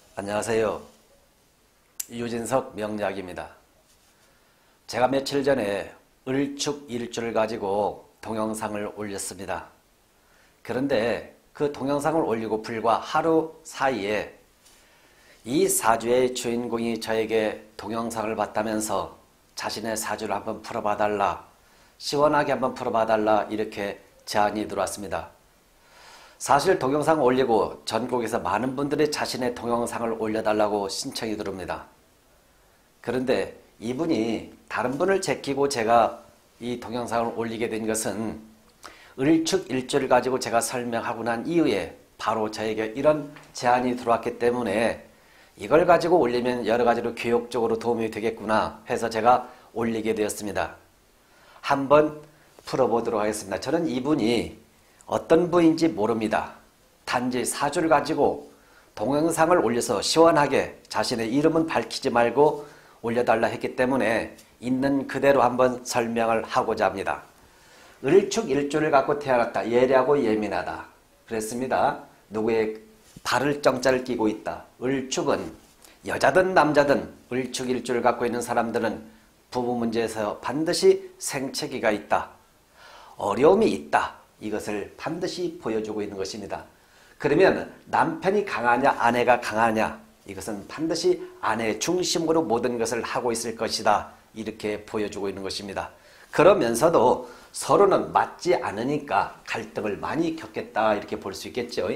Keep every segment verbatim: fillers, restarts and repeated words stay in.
안녕하세요. 유진석 명약입니다. 제가 며칠 전에 을축일주를 가지고 동영상을 올렸습니다. 그런데 그 동영상을 올리고 불과 하루 사이에 이 사주의 주인공이 저에게 동영상을 봤다면서 자신의 사주를 한번 풀어봐달라, 시원하게 한번 풀어봐달라 이렇게 제안이 들어왔습니다. 사실 동영상 올리고 전국에서 많은 분들이 자신의 동영상을 올려달라고 신청이 들어옵니다. 그런데 이분이 다른 분을 제끼고 제가 이 동영상을 올리게 된 것은 을축일주를 가지고 제가 설명하고 난 이후에 바로 저에게 이런 제안이 들어왔기 때문에 이걸 가지고 올리면 여러 가지로 교육적으로 도움이 되겠구나 해서 제가 올리게 되었습니다. 한번 풀어보도록 하겠습니다. 저는 이분이 어떤 분인지 모릅니다. 단지 사주를 가지고 동영상을 올려서 시원하게 자신의 이름은 밝히지 말고 올려달라 했기 때문에 있는 그대로 한번 설명을 하고자 합니다. 을축일주를 갖고 태어났다. 예리하고 예민하다. 그랬습니다. 누구의 발을 정자를 끼고 있다. 을축은 여자든 남자든 을축일주를 갖고 있는 사람들은 부부 문제에서 반드시 생채기가 있다. 어려움이 있다. 이것을 반드시 보여주고 있는 것입니다. 그러면 남편이 강하냐 아내가 강하냐, 이것은 반드시 아내의 중심으로 모든 것을 하고 있을 것이다. 이렇게 보여주고 있는 것입니다. 그러면서도 서로는 맞지 않으니까 갈등을 많이 겪겠다 이렇게 볼 수 있겠죠.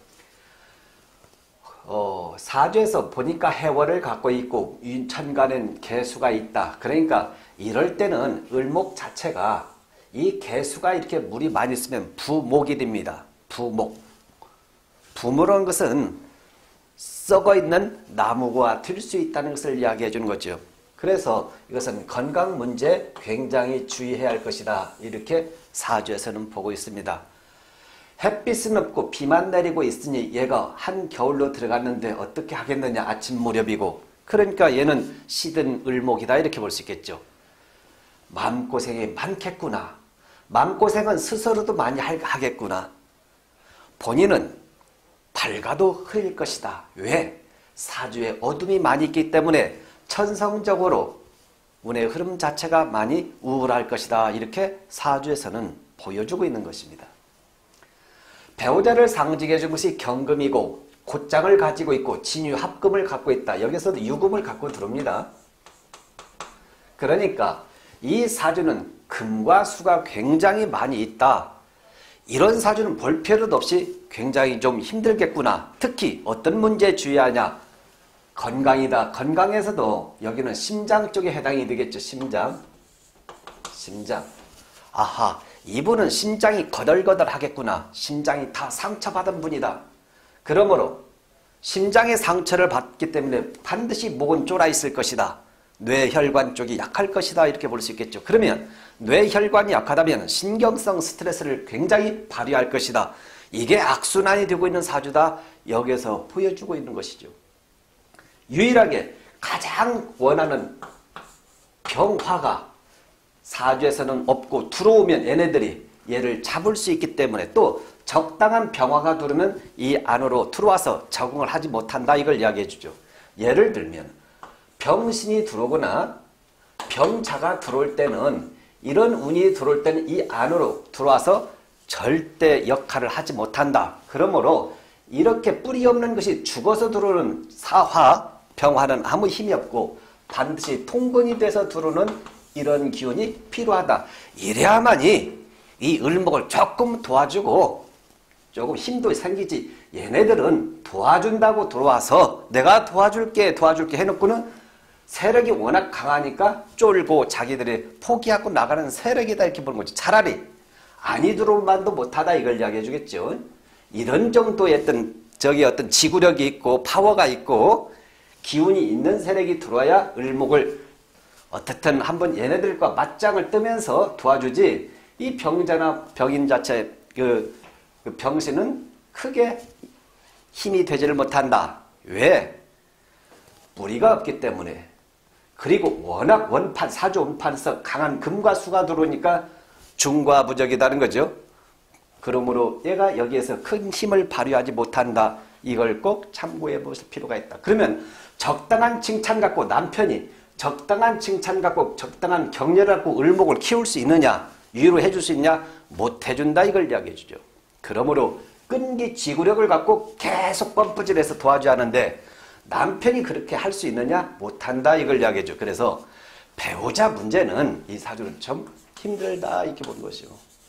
어, 사주에서 보니까 해월을 갖고 있고 천간엔 개수가 있다. 그러니까 이럴 때는 을목 자체가 이 개수가 이렇게 물이 많이 있으면 부목이 됩니다. 부목. 부모라는 것은 썩어있는 나무가 될 수 있다는 것을 이야기해 주는 거죠. 그래서 이것은 건강 문제 굉장히 주의해야 할 것이다. 이렇게 사주에서는 보고 있습니다. 햇빛은 없고 비만 내리고 있으니 얘가 한겨울로 들어갔는데 어떻게 하겠느냐. 아침 무렵이고. 그러니까 얘는 시든 을목이다. 이렇게 볼 수 있겠죠. 마음고생이 많겠구나. 마음고생은 스스로도 많이 하겠구나. 본인은 밝아도 흐릴 것이다. 왜? 사주에 어둠이 많이 있기 때문에 천성적으로 운의 흐름 자체가 많이 우울할 것이다. 이렇게 사주에서는 보여주고 있는 것입니다. 배우자를 상징해 준 것이 경금이고 곧장을 가지고 있고 진유합금을 갖고 있다. 여기서도 유금을 갖고 들어옵니다. 그러니까 이 사주는 금과 수가 굉장히 많이 있다. 이런 사주는 볼 필요도 없이 굉장히 좀 힘들겠구나. 특히 어떤 문제에 주의하냐. 건강이다. 건강에서도 여기는 심장 쪽에 해당이 되겠죠. 심장. 심장. 아하, 이분은 심장이 거덜거덜 하겠구나. 심장이 다 상처받은 분이다. 그러므로 심장의 상처를 받기 때문에 반드시 목은 쫄아 있을 것이다. 뇌혈관 쪽이 약할 것이다. 이렇게 볼 수 있겠죠. 그러면 뇌혈관이 약하다면 신경성 스트레스를 굉장히 발휘할 것이다. 이게 악순환이 되고 있는 사주다. 여기서 보여주고 있는 것이죠. 유일하게 가장 원하는 병화가 사주에서는 없고 들어오면 얘네들이 얘를 잡을 수 있기 때문에 또 적당한 병화가 들어오면 이 안으로 들어와서 적응을 하지 못한다. 이걸 이야기해 주죠. 예를 들면 병신이 들어오거나 병자가 들어올 때는 이런 운이 들어올 때는 이 안으로 들어와서 절대 역할을 하지 못한다. 그러므로 이렇게 뿌리 없는 것이 죽어서 들어오는 사화, 병화는 아무 힘이 없고 반드시 통근이 돼서 들어오는 이런 기운이 필요하다. 이래야만이 이 을목을 조금 도와주고 조금 힘도 생기지. 얘네들은 도와준다고 들어와서 내가 도와줄게 도와줄게 해놓고는 세력이 워낙 강하니까 쫄고 자기들이 포기하고 나가는 세력이다. 이렇게 보는 거죠. 차라리 아니 들어올 만도 못하다. 이걸 이야기해 주겠죠. 이런 정도의 어떤 저기 어떤 지구력이 있고 파워가 있고 기운이 있는 세력이 들어와야 을목을 어떻든 한번 얘네들과 맞짱을 뜨면서 도와주지. 이 병자나 병인 자체 그, 그 병신은 크게 힘이 되지를 못한다. 왜? 뿌리가 없기 때문에. 그리고 워낙 원판, 사주 원판에서 강한 금과 수가 들어오니까 중과부적이다는 거죠. 그러므로 얘가 여기에서 큰 힘을 발휘하지 못한다. 이걸 꼭 참고해 보실 필요가 있다. 그러면 적당한 칭찬 갖고 남편이 적당한 칭찬 갖고 적당한 격려를 갖고 을목을 키울 수 있느냐, 위로해 줄 수 있냐, 못 해준다 이걸 이야기해 주죠. 그러므로 끈기 지구력을 갖고 계속 펌프질해서 도와줘야 하는데 남편이 그렇게 할 수 있느냐, 못한다 이걸 이야기해 줘. 그래서 배우자 문제는 이 사주는 좀 힘들다 이렇게 보는 것이요.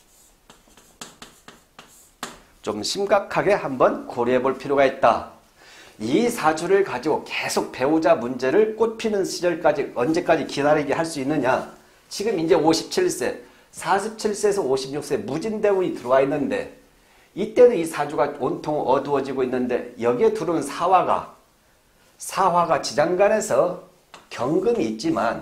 좀 심각하게 한번 고려해 볼 필요가 있다. 이 사주를 가지고 계속 배우자 문제를 꽃피는 시절까지 언제까지 기다리게 할 수 있느냐. 지금 이제 오십칠 세, 사십칠 세에서 오십육 세 무진대운이 들어와 있는데 이때는 이 사주가 온통 어두워지고 있는데 여기에 들어온 사화가 사화가 지장간에서 경금이 있지만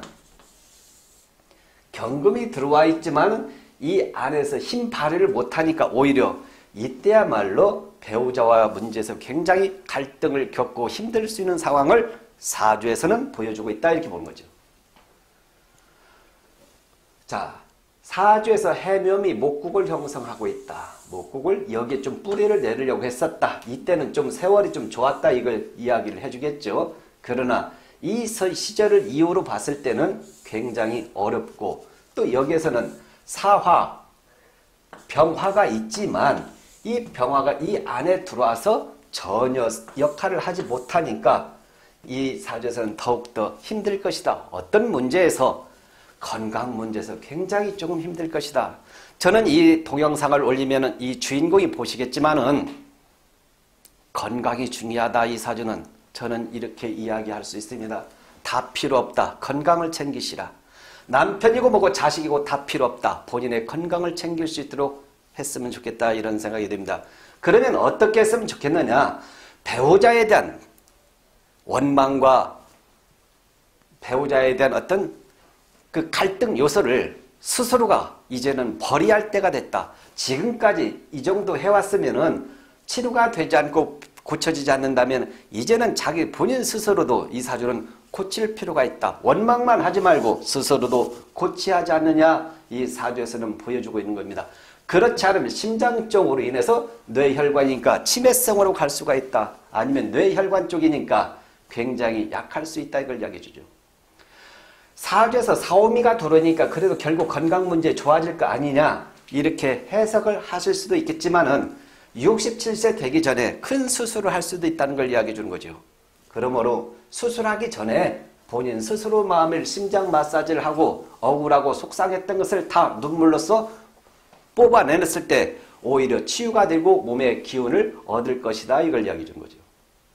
경금이 들어와 있지만 이 안에서 힘 발휘를 못하니까 오히려 이때야말로 배우자와 문제에서 굉장히 갈등을 겪고 힘들 수 있는 상황을 사주에서는 보여주고 있다 이렇게 보는 거죠. 자, 사주에서 해묘미 목국을 형성하고 있다. 목국을 여기에 좀 뿌리를 내리려고 했었다. 이때는 좀 세월이 좀 좋았다 이걸 이야기를 해주겠죠. 그러나 이 시절을 이후로 봤을 때는 굉장히 어렵고 또 여기에서는 사화, 병화가 있지만 이 병화가 이 안에 들어와서 전혀 역할을 하지 못하니까 이 사주에서는 더욱더 힘들 것이다. 어떤 문제에서 건강 문제에서 굉장히 조금 힘들 것이다. 저는 이 동영상을 올리면 이 주인공이 보시겠지만은 건강이 중요하다. 이 사주는 저는 이렇게 이야기할 수 있습니다. 다 필요 없다. 건강을 챙기시라. 남편이고 뭐고 자식이고 다 필요 없다. 본인의 건강을 챙길 수 있도록 했으면 좋겠다 이런 생각이 듭니다. 그러면 어떻게 했으면 좋겠느냐. 배우자에 대한 원망과 배우자에 대한 어떤 그 갈등 요소를 스스로가 이제는 버리할 때가 됐다. 지금까지 이 정도 해왔으면은 치료가 되지 않고 고쳐지지 않는다면 이제는 자기 본인 스스로도 이 사주는 고칠 필요가 있다. 원망만 하지 말고 스스로도 고쳐야 하지 않느냐 이 사주에서는 보여주고 있는 겁니다. 그렇지 않으면 심장증으로 인해서 뇌혈관이니까 치매성으로 갈 수가 있다. 아니면 뇌혈관 쪽이니까 굉장히 약할 수 있다 이걸 이야기해 주죠. 사주에서 사오미가 들어오니까 그래도 결국 건강 문제 좋아질 거 아니냐 이렇게 해석을 하실 수도 있겠지만은 육십칠 세 되기 전에 큰 수술을 할 수도 있다는 걸 이야기해 주는 거죠. 그러므로 수술하기 전에 본인 스스로 마음을 심장 마사지를 하고 억울하고 속상했던 것을 다 눈물로써 뽑아내놨을 때 오히려 치유가 되고 몸의 기운을 얻을 것이다 이걸 이야기해 주는 거죠.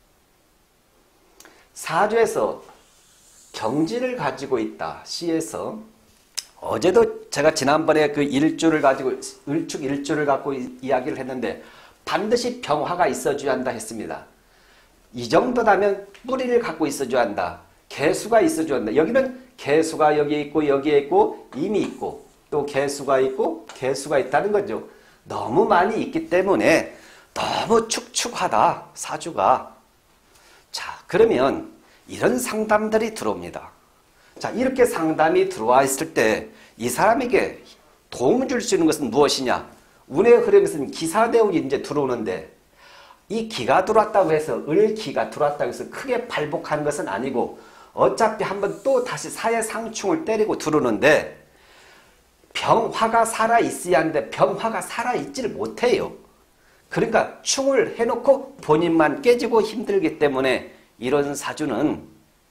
사주에서 경지를 가지고 있다. 시에서 어제도 제가 지난번에 그 일주를 가지고 을축 일주를 갖고 이, 이야기를 했는데 반드시 병화가 있어줘야 한다 했습니다. 이 정도라면 뿌리를 갖고 있어줘야 한다. 개수가 있어줘야 한다. 여기는 개수가 여기 있고 여기에 있고 이미 있고 또 개수가 있고 개수가 있다는 거죠. 너무 많이 있기 때문에 너무 축축하다. 사주가. 자, 그러면 이런 상담들이 들어옵니다. 자, 이렇게 상담이 들어와 있을 때 이 사람에게 도움을 줄 수 있는 것은 무엇이냐? 운의 흐름에서는 기사대운이 이제 들어오는데 이 기가 들어왔다고 해서 을기가 들어왔다고 해서 크게 발복하는 것은 아니고 어차피 한번 또 다시 사해상충을 때리고 들어오는데 병화가 살아있어야 하는데 병화가 살아있지를 못해요. 그러니까 충을 해놓고 본인만 깨지고 힘들기 때문에 이런 사주는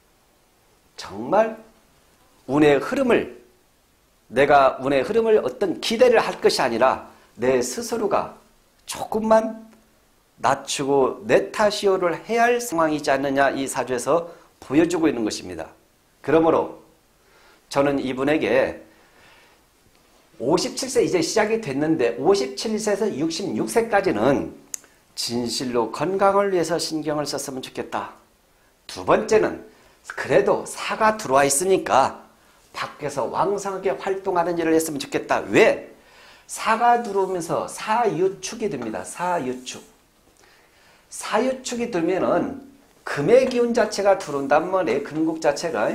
정말 운의 흐름을 내가 운의 흐름을 어떤 기대를 할 것이 아니라 내 스스로가 조금만 낮추고 내 탓이오를 해야 할 상황이지 않느냐 이 사주에서 보여주고 있는 것입니다. 그러므로 저는 이분에게 오십칠 세 이제 시작이 됐는데 오십칠 세에서 육십육 세까지는 진실로 건강을 위해서 신경을 썼으면 좋겠다. 두 번째는 그래도 사가 들어와 있으니까 밖에서 왕성하게 활동하는 일을 했으면 좋겠다. 왜? 사가 들어오면서 사유축이 됩니다. 사유축. 사유축이 들면은 금의 기운 자체가 들어온단 말이에요. 금국 자체가.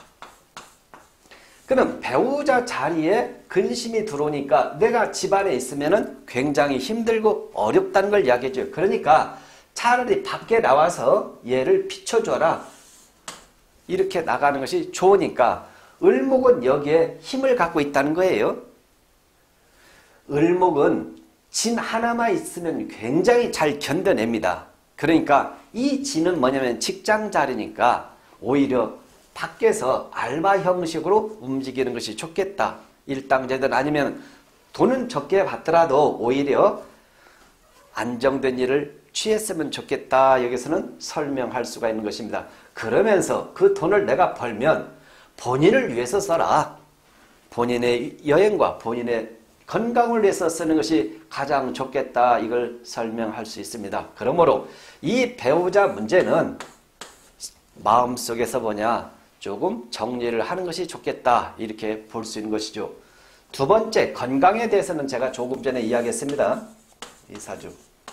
그럼 배우자 자리에 근심이 들어오니까 내가 집안에 있으면은 굉장히 힘들고 어렵다는 걸 이야기해줘요. 그러니까 차라리 밖에 나와서 얘를 비춰줘라. 이렇게 나가는 것이 좋으니까 을목은 여기에 힘을 갖고 있다는 거예요. 을목은 진 하나만 있으면 굉장히 잘 견뎌냅니다. 그러니까 이 진은 뭐냐면 직장 자리니까 오히려 밖에서 알바 형식으로 움직이는 것이 좋겠다. 일당제든 아니면 돈은 적게 받더라도 오히려 안정된 일을 취했으면 좋겠다. 여기서는 설명할 수가 있는 것입니다. 그러면서 그 돈을 내가 벌면 본인을 위해서 써라. 본인의 여행과 본인의 건강을 위해서 쓰는 것이 가장 좋겠다. 이걸 설명할 수 있습니다. 그러므로 이 배우자 문제는 마음속에서 뭐냐 조금 정리를 하는 것이 좋겠다. 이렇게 볼 수 있는 것이죠. 두 번째, 건강에 대해서는 제가 조금 전에 이야기했습니다. 이 사주.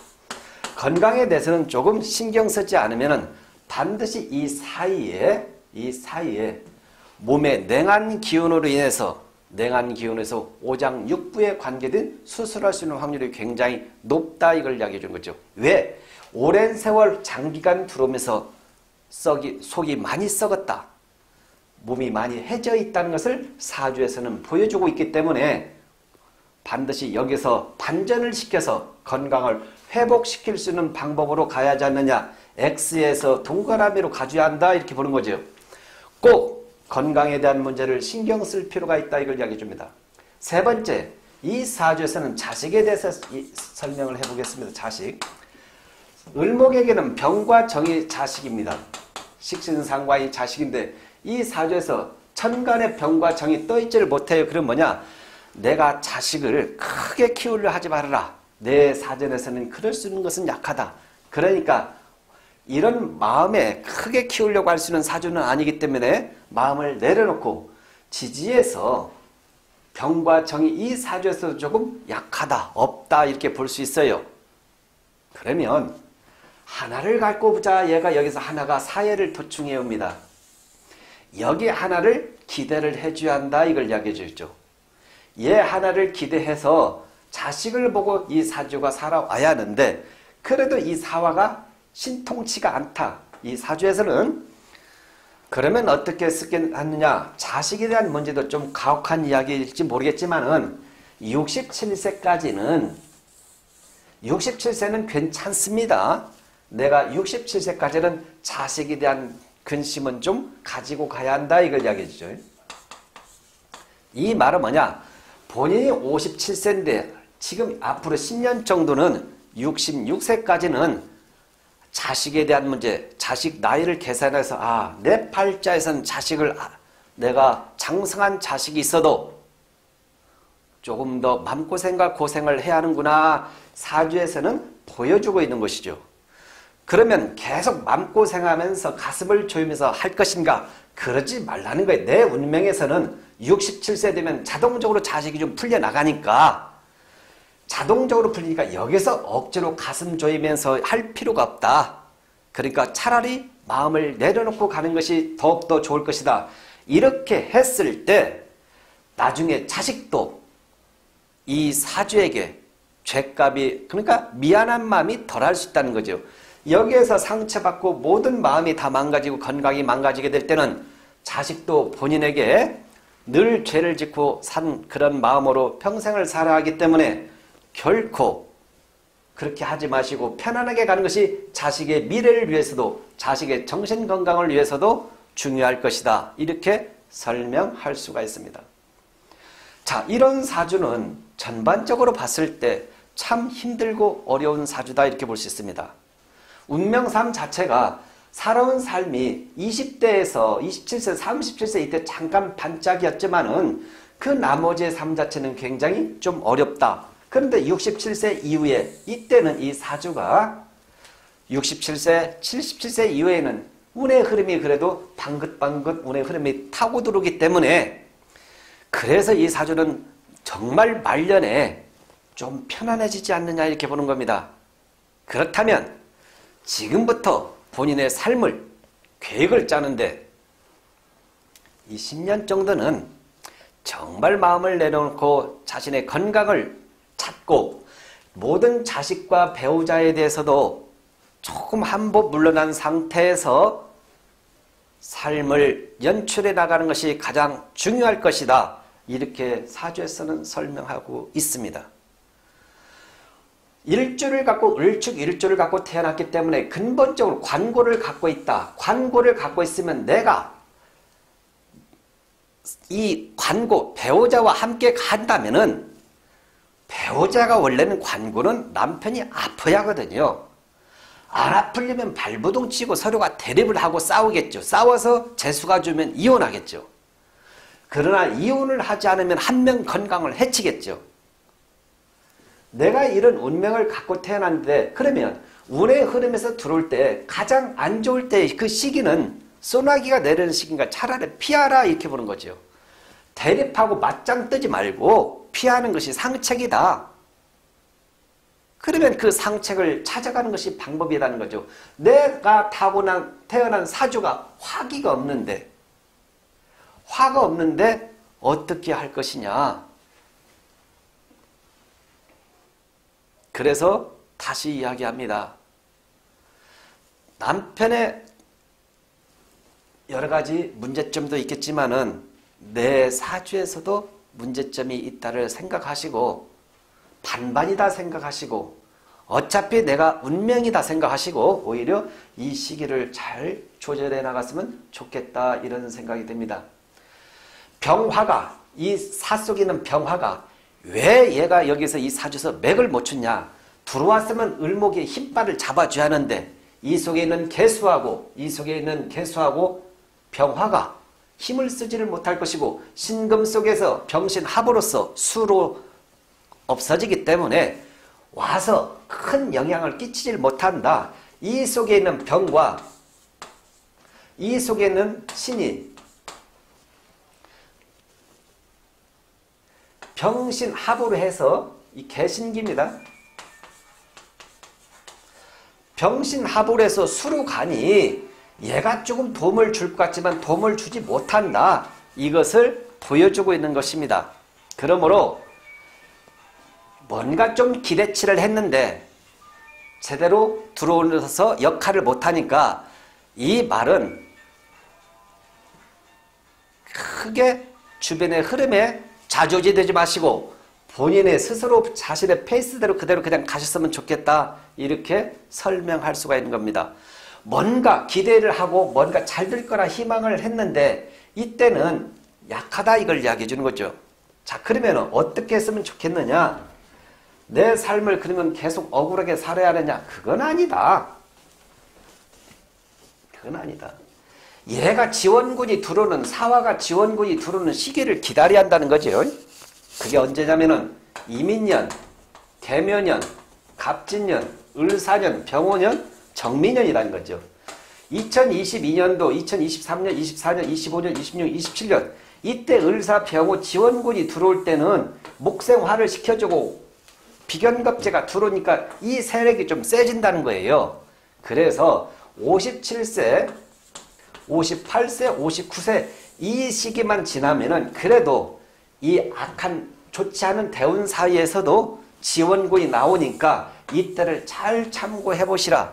건강에 대해서는 조금 신경 쓰지 않으면 반드시 이 사이에 이 사이에 몸의 냉한 기운으로 인해서 냉한 기운에서 오장육부에 관계된 수술할 수 있는 확률이 굉장히 높다. 이걸 이야기해 준 거죠. 왜? 오랜 세월 장기간 들어오면서 썩이, 속이 많이 썩었다. 몸이 많이 해져 있다는 것을 사주에서는 보여주고 있기 때문에 반드시 여기서 반전을 시켜서 건강을 회복시킬 수 있는 방법으로 가야 하지 않느냐. X에서 동그라미로 가져야 한다. 이렇게 보는 거죠. 꼭 건강에 대한 문제를 신경 쓸 필요가 있다. 이걸 이야기해 줍니다. 세 번째, 이 사주에서는 자식에 대해서 설명을 해보겠습니다. 자식. 을목에게는 병과 정이 자식입니다. 식신상관이 자식인데 이 사주에서 천간에 병과 정이 떠있지를 못해요. 그럼 뭐냐? 내가 자식을 크게 키우려 하지 말아라. 내 사전에서는 그럴 수 있는 것은 약하다. 그러니까 이런 마음에 크게 키우려고 할 수 있는 사주는 아니기 때문에 마음을 내려놓고 지지해서 병과 정이 이 사주에서 조금 약하다, 없다 이렇게 볼 수 있어요. 그러면 하나를 갖고 보자. 얘가 여기서 하나가 사회를 도충해 옵니다. 여기 하나를 기대를 해줘야 한다. 이걸 이야기해 주죠. 얘 하나를 기대해서 자식을 보고 이 사주가 살아와야 하는데 그래도 이 사화가 신통치가 않다. 이 사주에서는 그러면 어떻게 쓰겠느냐. 자식에 대한 문제도 좀 가혹한 이야기일지 모르겠지만은 육십칠 세까지는 육십칠 세는 괜찮습니다. 내가 육십칠 세까지는 자식에 대한 근심은 좀 가지고 가야 한다. 이걸 이야기해 주죠. 이 말은 뭐냐. 본인이 오십칠 세인데 지금 앞으로 십 년 정도는 육십육 세까지는 자식에 대한 문제, 자식 나이를 계산해서 아, 내 팔자에선 자식을 내가 장성한 자식이 있어도 조금 더 마음고생과 고생을 해야 하는구나. 사주에서는 보여주고 있는 것이죠. 그러면 계속 마음고생하면서 가슴을 조이면서 할 것인가? 그러지 말라는 거예요. 내 운명에서는 육십칠 세 되면 자동적으로 자식이 좀 풀려나가니까 자동적으로 풀리니까 여기서 억지로 가슴 조이면서 할 필요가 없다. 그러니까 차라리 마음을 내려놓고 가는 것이 더욱더 좋을 것이다. 이렇게 했을 때 나중에 자식도 이 사주에게 죄값이 그러니까 미안한 마음이 덜할 수 있다는 거죠. 여기에서 상처받고 모든 마음이 다 망가지고 건강이 망가지게 될 때는 자식도 본인에게 늘 죄를 짓고 산 그런 마음으로 평생을 살아야 하기 때문에 결코 그렇게 하지 마시고 편안하게 가는 것이 자식의 미래를 위해서도 자식의 정신건강을 위해서도 중요할 것이다. 이렇게 설명할 수가 있습니다. 자, 이런 사주는 전반적으로 봤을 때 참 힘들고 어려운 사주다 이렇게 볼 수 있습니다. 운명삶 자체가 살아온 삶이 이십 대에서 이십칠 세, 삼십칠 세 이때 잠깐 반짝이었지만은 그 나머지의 삶 자체는 굉장히 좀 어렵다. 그런데 육십칠 세 이후에 이때는 이 사주가 육십칠 세, 칠십칠 세 이후에는 운의 흐름이 그래도 방긋방긋 운의 흐름이 타고 들어오기 때문에 그래서 이 사주는 정말 말년에 좀 편안해지지 않느냐 이렇게 보는 겁니다. 그렇다면 지금부터 본인의 삶을 계획을 짜는데 이 십 년 정도는 정말 마음을 내려놓고 자신의 건강을 찾고 모든 자식과 배우자에 대해서도 조금 한복 물러난 상태에서 삶을 연출해 나가는 것이 가장 중요할 것이다. 이렇게 사주에서는 설명하고 있습니다. 일주를 갖고 을축 일주를 갖고 태어났기 때문에 근본적으로 관고를 갖고 있다. 관고를 갖고 있으면 내가 이 관고 배우자와 함께 간다면은 배우자가 원래는 관고는 남편이 아파야 하거든요. 안 아프려면 발부동 치고 서로가 대립을 하고 싸우겠죠. 싸워서 재수가 주면 이혼하겠죠. 그러나 이혼을 하지 않으면 한 명 건강을 해치겠죠. 내가 이런 운명을 갖고 태어났는데 그러면 운의 흐름에서 들어올 때 가장 안 좋을 때 그 시기는 소나기가 내리는 시기인가 차라리 피하라 이렇게 보는 거죠. 대립하고 맞짱 뜨지 말고 피하는 것이 상책이다. 그러면 그 상책을 찾아가는 것이 방법이라는 거죠. 내가 타고난 태어난 사주가 화기가 없는데 화가 없는데 어떻게 할 것이냐. 그래서 다시 이야기합니다. 남편의 여러 가지 문제점도 있겠지만은 내 사주에서도 문제점이 있다를 생각하시고 반반이다 생각하시고 어차피 내가 운명이다 생각하시고 오히려 이 시기를 잘 조절해 나갔으면 좋겠다 이런 생각이 듭니다. 병화가 이 사 속에 있는 병화가 왜 얘가 여기서 이 사주에서 맥을 못 쳤냐. 들어왔으면 을목의 힘발을 잡아줘야 하는데 이 속에 있는 개수하고 이 속에 있는 개수하고 병화가 힘을 쓰지를 못할 것이고 신금 속에서 병신합으로서 수로 없어지기 때문에 와서 큰 영향을 끼치질 못한다. 이 속에 있는 병과 이 속에 있는 신이 병신합으로 해서 이 개신기입니다. 병신합으로 해서 수로 가니 얘가 조금 도움을 줄 것 같지만 도움을 주지 못한다. 이것을 보여주고 있는 것입니다. 그러므로 뭔가 좀 기대치를 했는데 제대로 들어오면서 역할을 못하니까 이 말은 크게 주변의 흐름에 좌지우지되지 마시고 본인의 스스로 자신의 페이스대로 그대로 그냥 가셨으면 좋겠다. 이렇게 설명할 수가 있는 겁니다. 뭔가 기대를 하고 뭔가 잘 될 거라 희망을 했는데 이때는 약하다 이걸 이야기해 주는 거죠. 자, 그러면 어떻게 했으면 좋겠느냐? 내 삶을 그러면 계속 억울하게 살아야 하느냐? 그건 아니다. 그건 아니다. 얘가 지원군이 들어오는 사화가 지원군이 들어오는 시기를 기다려야 한다는 거죠. 그게 언제냐면은 이민년, 개묘년, 갑진년, 을사년, 병오년, 정미년이라는 거죠. 이천이십이 년도, 이천이십삼 년, 이십사 년, 이십오 년, 이십육 년, 이십칠 년 이때 을사, 병오, 지원군이 들어올 때는 목생화를 시켜주고 비견겁제가 들어오니까 이 세력이 좀 세진다는 거예요. 그래서 오십칠 세, 오십팔 세, 오십구 세 이 시기만 지나면은 그래도 이 악한 좋지 않은 대운 사이에서도 지원군이 나오니까 이때를 잘 참고해 보시라.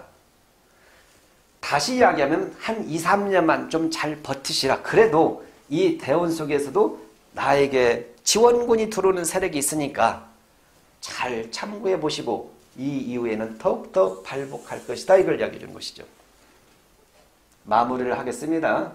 다시 이야기하면 한 이, 삼 년만 좀 잘 버티시라. 그래도 이 대운 속에서도 나에게 지원군이 들어오는 세력이 있으니까 잘 참고해 보시고 이 이후에는 더욱더 발복할 것이다. 이걸 이야기해 주는 것이죠. 마무리를 하겠습니다.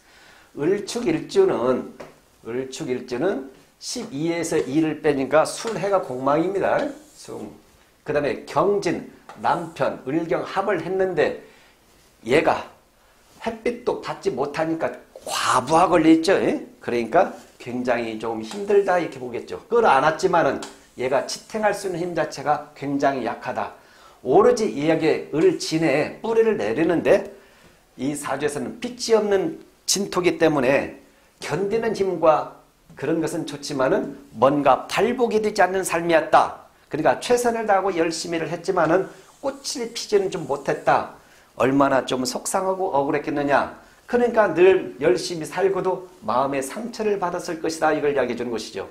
을축일주는 을축일주는 십이에서 이를 빼니까 술해가 공망입니다. 숭. 그 다음에 경진, 남편, 을경합을 했는데 얘가 햇빛도 받지 못하니까 과부하 걸려있죠. 그러니까 굉장히 좀 힘들다 이렇게 보겠죠. 끌어안았지만은 얘가 지탱할 수 있는 힘 자체가 굉장히 약하다. 오로지 얘에게 을진에 뿌리를 내리는데 이 사주에서는 빛이 없는 진토기 때문에 견디는 힘과 그런 것은 좋지만은 뭔가 발복이 되지 않는 삶이었다. 그러니까 최선을 다하고 열심히를 했지만은 꽃이 피지는 좀 못했다. 얼마나 좀 속상하고 억울했겠느냐. 그러니까 늘 열심히 살고도 마음의 상처를 받았을 것이다. 이걸 이야기해 주는 것이죠.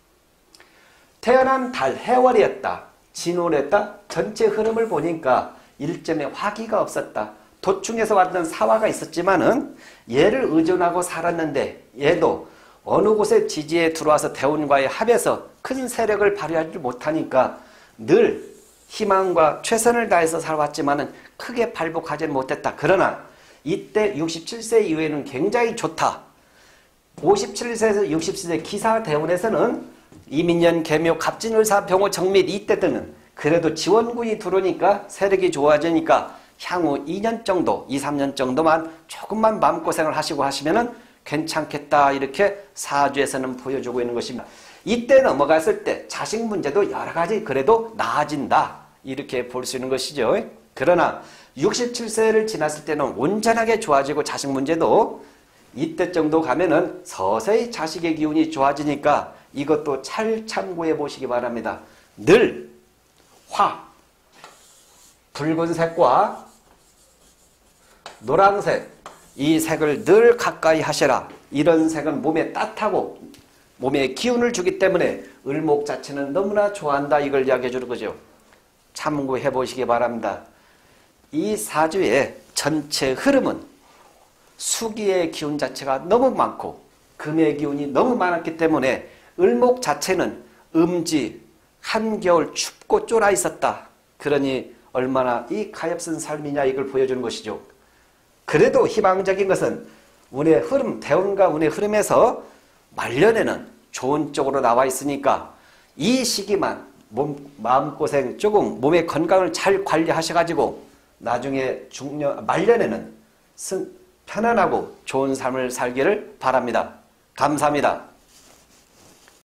태어난 달 해월이었다. 진월이었다. 전체 흐름을 보니까 일점에 화기가 없었다. 도충에서 왔던 사화가 있었지만은 얘를 의존하고 살았는데 얘도 어느 곳에 지지에 들어와서 대운과의 합해서 큰 세력을 발휘하지 못하니까 늘 희망과 최선을 다해서 살아왔지만은 크게 발복하지 못했다. 그러나 이때 육십칠 세 이후에는 굉장히 좋다. 오십칠 세에서 육십 세 기사 대운에서는 이민년, 개묘, 갑진을사, 병호, 정밀 이때들은 그래도 지원군이 들어오니까 세력이 좋아지니까 향후 이 년 정도, 이, 삼 년 정도만 조금만 마음고생을 하시고 하시면은 괜찮겠다. 이렇게 사주에서는 보여주고 있는 것입니다. 이때 넘어갔을 때 자식 문제도 여러 가지 그래도 나아진다. 이렇게 볼 수 있는 것이죠. 그러나 육십칠 세를 지났을 때는 온전하게 좋아지고 자식 문제도 이때 정도 가면은 서서히 자식의 기운이 좋아지니까 이것도 잘 참고해 보시기 바랍니다. 늘 화, 붉은색과 노란색, 이 색을 늘 가까이 하셔라. 이런 색은 몸에 따뜻하고 몸에 기운을 주기 때문에 을목 자체는 너무나 좋아한다. 이걸 이야기해 주는 거죠. 참고해 보시기 바랍니다. 이 사주의 전체 흐름은 수기의 기운 자체가 너무 많고 금의 기운이 너무 많았기 때문에 을목 자체는 음지, 한겨울 춥고 쫄아 있었다. 그러니 얼마나 이 가엾은 삶이냐 이걸 보여주는 것이죠. 그래도 희망적인 것은 운의 흐름, 대운과 운의 흐름에서 말년에는 좋은 쪽으로 나와 있으니까 이 시기만 몸, 마음고생 조금 몸의 건강을 잘 관리하셔가지고 나중에 중년, 말년에는 승, 편안하고 좋은 삶을 살기를 바랍니다. 감사합니다.